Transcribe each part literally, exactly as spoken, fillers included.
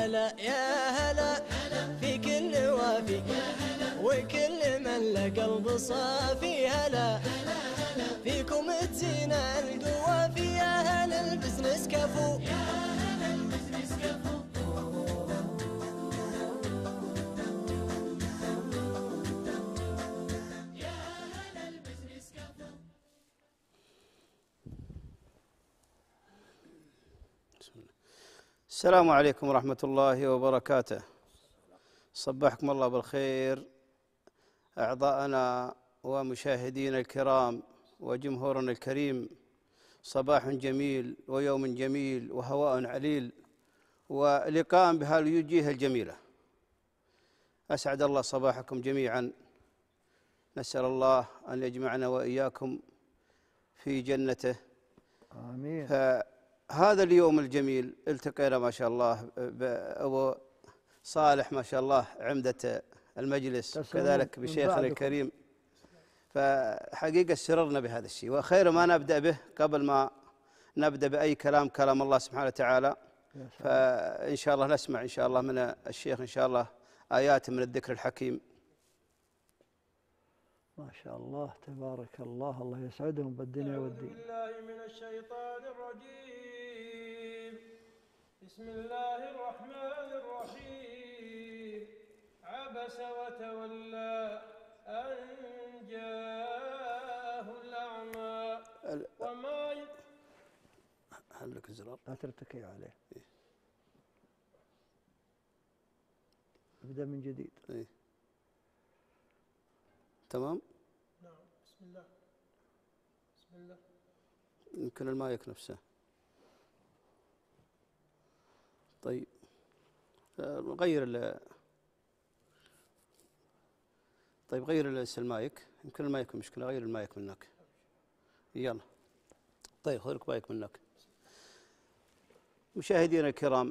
هلا يا هلا في كل وافي وكل من له قلب صافي. هلا فيكم تزينا القوافي يا هلا البزنس كفو. السلام عليكم ورحمة الله وبركاته. صبحكم الله بالخير أعضاءنا ومشاهدينا الكرام وجمهورنا الكريم. صباح جميل ويوم جميل وهواء عليل ولقاء بهالوجوه الجميلة. أسعد الله صباحكم جميعا. نسأل الله أن يجمعنا وإياكم في جنته آمين. هذا اليوم الجميل التقينا ما شاء الله بأبو صالح ما شاء الله عمدة المجلس كذلك بشيخنا الكريم، فحقيقة سررنا بهذا الشيء. وخير ما نبدأ به قبل ما نبدأ بأي كلام كلام الله سبحانه وتعالى، فإن شاء الله نسمع إن شاء الله من الشيخ إن شاء الله آيات من الذكر الحكيم. ما شاء الله تبارك الله، الله يسعدهم بالدنيا والدين. أعوذ بالله من الشيطان الرجيم. بسم الله الرحمن الرحيم. عبس وتولى أن جاءه الأعمى وما ي... هل لك زرار؟ لا ترتكي عليه. إيه؟ ابدأ من جديد. إيه؟ تمام؟ نعم. بسم الله. بسم الله. يمكن المايك نفسه. طيب غير ال طيب غير المايك، يمكن المايك مشكلة، غير المايك منك. يلا. طيب خذ لك مايك منك. مشاهدينا الكرام،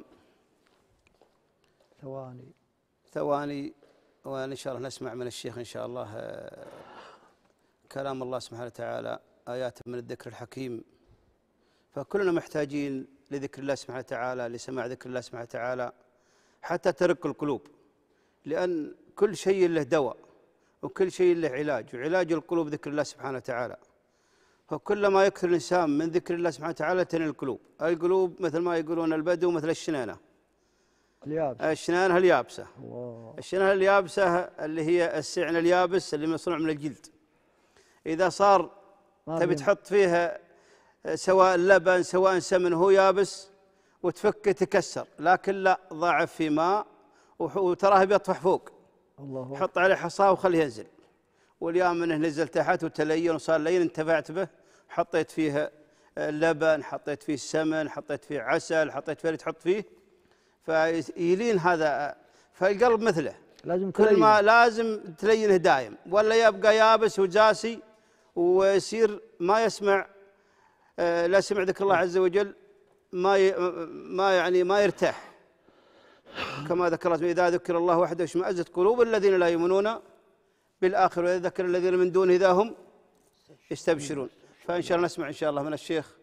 ثواني ثواني وإن شاء الله نسمع من الشيخ إن شاء الله كلام الله سبحانه وتعالى، آيات من الذكر الحكيم. فكلنا محتاجين لذكر الله سبحانه وتعالى، لسماع ذكر الله سبحانه وتعالى حتى ترق القلوب، لأن كل شيء له دواء وكل شيء له علاج، وعلاج القلوب ذكر الله سبحانه وتعالى. فكلما يكثر الإنسان من ذكر الله سبحانه وتعالى تنل القلوب. القلوب مثل ما يقولون البدو مثل الشنانة اليابسة، الشنانة اليابسة. الله. الشنانة اليابسة اللي هي السعن اليابس اللي مصنوع من الجلد، إذا صار تبي تحط فيها سواء اللبن سواء سمن هو يابس وتفك تكسر، لكن لا، ضعف في ماء وتراه بيطفح فوق، الله، حط عليه حصاه وخليه ينزل. واليوم منه نزل تحت وتلين وصار لين، انتفعت به، حطيت فيه اللبن، حطيت فيه السمن، حطيت فيه عسل، حطيت فيه اللي تحط فيه، فيلين هذا. فالقلب مثله لازم كل تلينه. ما لازم تلينه دايم، ولا يبقى يابس وجاسي ويصير ما يسمع، لا سمع ذكر الله عز وجل، ما ما يعني ما يرتاح. كما ذكر الله إذا ذكر الله وحده اشمئزت قلوب الذين لا يؤمنون بالآخرة وإذا ذكر الذين من دونه إذا هم يستبشرون. فإن شاء الله نسمع إن شاء الله من الشيخ